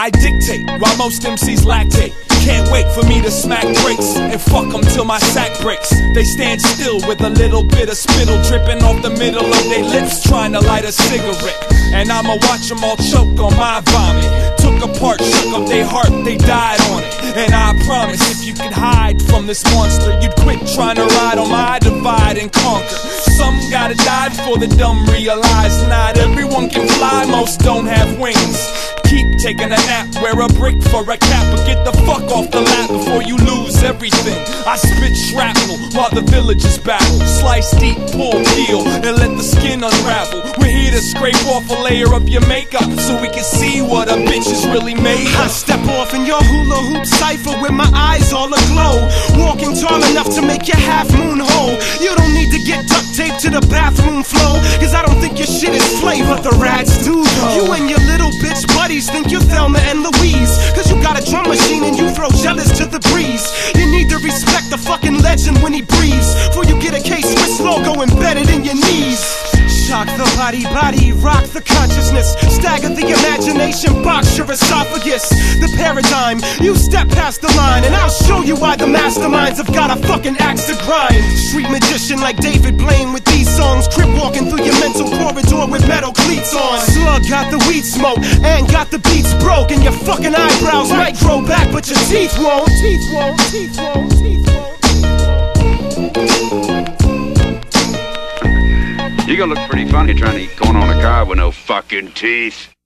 I dictate while most MCs lactate. Can't wait for me to smack brakes and fuck them till my sack breaks. They stand still with a little bit of spittle dripping off the middle of their lips, trying to light a cigarette. And I'ma watch them all choke on my vomit. Took apart, shook up their heart, they died on it. And I promise, if you could hide from this monster, you'd quit trying to ride on my divide and conquer. Some gotta die before the dumb realize not everyone can fly, most don't have wings. Keep taking a nap, wear a brick for a cap, but get the fuck off the lap before you lose everything. I spit shrapnel while the villagers battle. Slice deep, pull, peel, and let the skin unravel. We're here to scrape off a layer of your makeup so we can see what a bitch is really made of. I step off in your hula hoop cypher with my eyes all aglow, walking tall enough to make your half moon whole. You don't need to get duct taped to the bathroom floor, cause I don't think your shit is flavor, the rats do though. You and your little bitch buddies think you're Thelma and Louise, cause you got a drum machine and you throw jealous to the breeze. You need to respect the fucking legend when he breathes, before you get a K-Swiss logo embedded in your knees. Shock the body, rock the consciousness, stagger the imagination, box your esophagus. The paradigm, you step past the line, and I'll show you why the masterminds have got a fucking axe to grind. Street magician like David Blaine with these songs, crip walking through your mental corridor with metal cleats on. Slug got the weed smoke, and got the beats broke, and your fucking eyebrows might grow back, but your teeth won't. Teeth won't, teeth won't, teeth won't. You're gonna look pretty funny trying to eat corn on a cob with no fucking teeth.